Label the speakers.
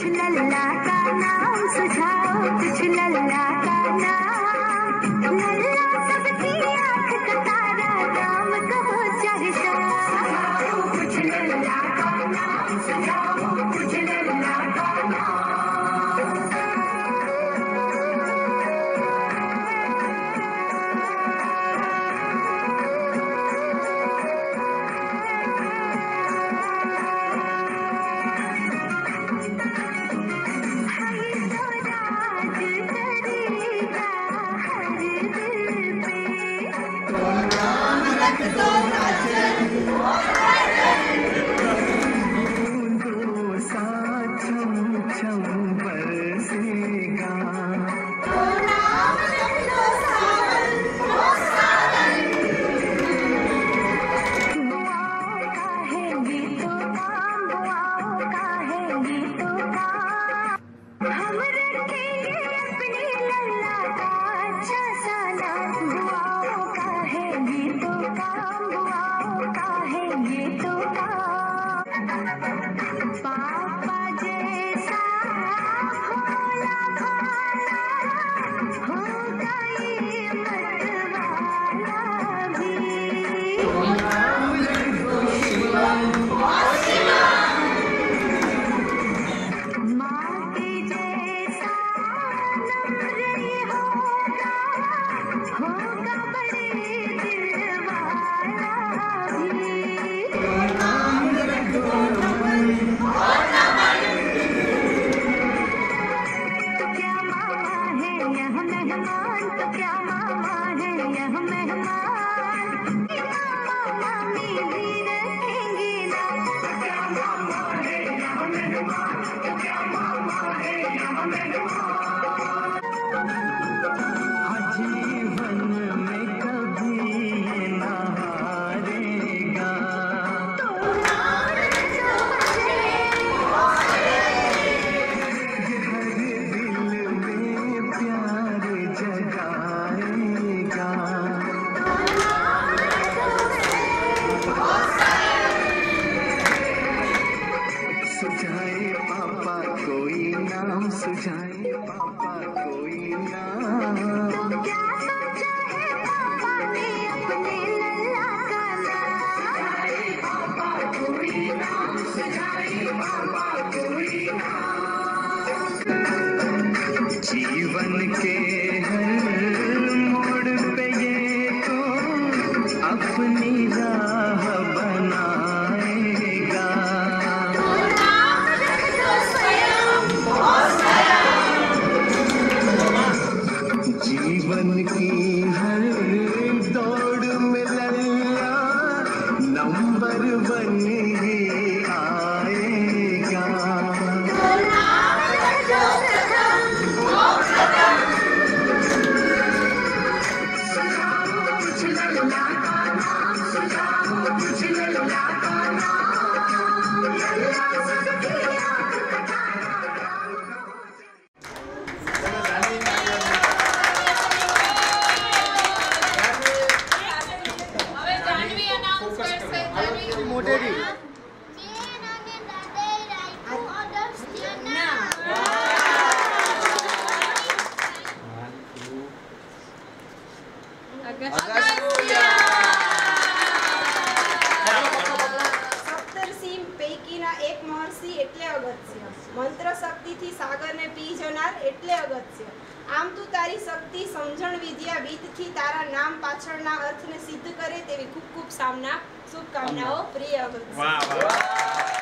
Speaker 1: लल्ला का नाम सुझाओ, कुछ लल्ला का नाम। लल्ला सबकी आँख का तारा, नाम कहो चाहे सुझाओ, कुछ लल्ला का नाम सुझाओ, कुछ लल्ला का नाम।
Speaker 2: सुझाए पापा कोई नाम।
Speaker 1: तो क्या सोचा है पापा ने अपने लल्ला का नाम? सुझाए पापा कोई नाम, सुझाए पापा कोई नाम।
Speaker 2: जीवन के हर मोड़ पे ये तो अपनी राह बनाएगा। जीवन की हर दौड़ में लल्ला नंबर 1 ही आएगा।
Speaker 1: कुछ लल्ला का नाम सुझाओ, कुछ लल्ला का नाम। लल्ला सबकी आँख का तारा,
Speaker 3: સપ્તર્ષિ પૈકીના એક મહર્ષિ એટલે અગત્ય, મંત્ર શક્તિથી સાગરને પી જનાર એટલે અગત્ય। આમ તું તારી શક્તિ, સમજણ, વિદ્યા, વિદથી તારા નામ પાછળના અર્થને સિદ્ધ કરે તેવી ખૂબ ખૂબ શુભકામનાઓ, પ્રિય અગત્ય।